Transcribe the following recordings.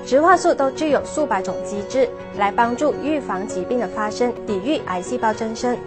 植化素都具有数百种机制来帮助预防疾病的发生，抵御癌细胞增生。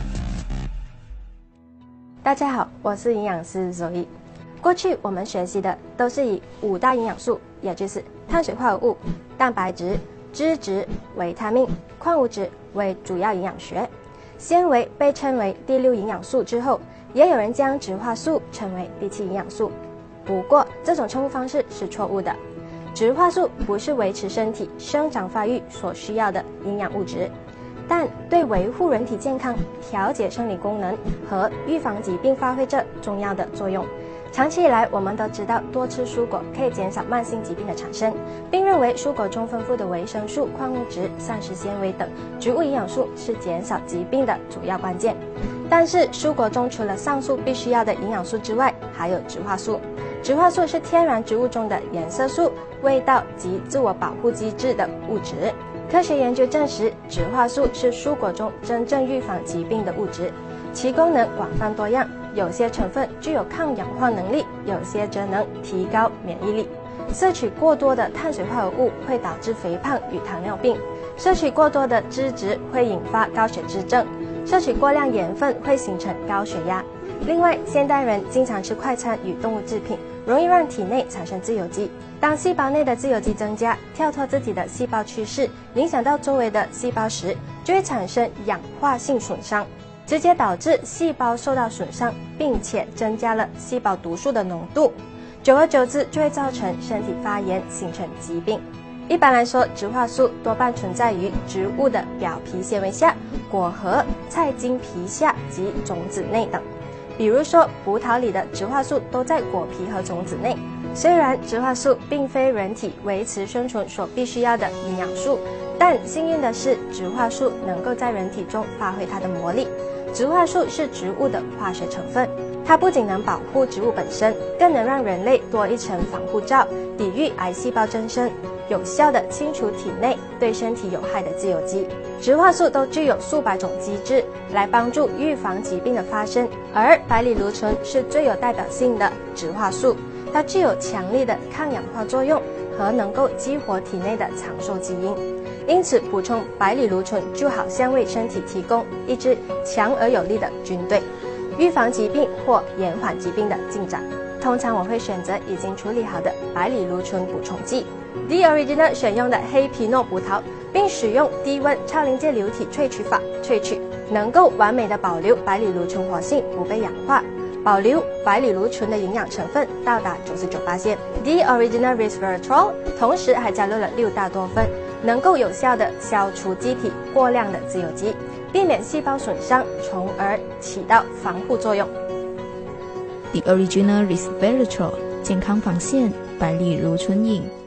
大家好，我是营养师 Zoe。过去我们学习的都是以5大营养素，也就是碳水化合物、蛋白质、脂质、维他命、矿物质为主要营养学。纤维被称为第6营养素之后，也有人将植化素称为第7营养素。不过这种称呼方式是错误的。植化素不是维持身体生长发育所需要的营养物质，但对维护人体健康、调节生理功能和预防疾病发挥着重要的作用。长期以来，我们都知道多吃蔬果可以减少慢性疾病的产生，并认为蔬果中丰富的维生素、矿物质、膳食纤维等植物营养素是减少疾病的主要关键。但是蔬果中除了上述必须要的营养素之外，还有植化素。植化素是天然植物中的颜色素、味道及自我保护机制的物质。科学研究证实，植化素是蔬果中真正预防疾病的物质，其功能广泛多样，有些成分具有抗氧化能力，有些则能提高免疫力。摄取过多的碳水化合物会导致肥胖与糖尿病，摄取过多的脂质会引发高血脂症，摄取过量盐分会形成高血压。另外，现代人经常吃快餐与动物制品，容易让体内产生自由基。当细胞内的自由基增加，跳脱自己的细胞趋势，影响到周围的细胞时，就会产生氧化性损伤，直接导致细胞受到损伤，并且增加了细胞毒素的浓度。久而久之，就会造成身体发炎，形成疾病。一般来说，植化素多半存在于植物的表皮纤维下、果核、菜茎皮下及种子内等。比如说，葡萄里的植化素都在果皮和种子内。虽然植化素并非人体维持生存所必须要的营养素，但幸运的是，植化素能够在人体中发挥它的魔力。植化素是植物的化学成分，它不仅能保护植物本身，更能让人类多一层防护罩，抵御癌细胞增生，有效地清除体内对身体有害的自由基。植化素都具有数百种机制来帮助预防疾病的发生，而白藜芦醇是最有代表性的植化素，它具有强力的抗氧化作用和能够激活体内的长寿基因。因此，补充白藜芦醇就好像为身体提供一支强而有力的军队，预防疾病或延缓疾病的进展。通常我会选择已经处理好的白藜芦醇补充剂。The Original 选用的黑皮诺葡萄，并使用低温超临界流体萃取法萃取，能够完美的保留白藜芦醇活性不被氧化，保留白藜芦醇的营养成分到达99%。The Original Resveratrol 同时还加入了6大多酚，能够有效的消除机体过量的自由基，避免细胞损伤，从而起到防护作用。 The Original Resveratrol 健康防线白藜芦醇饮。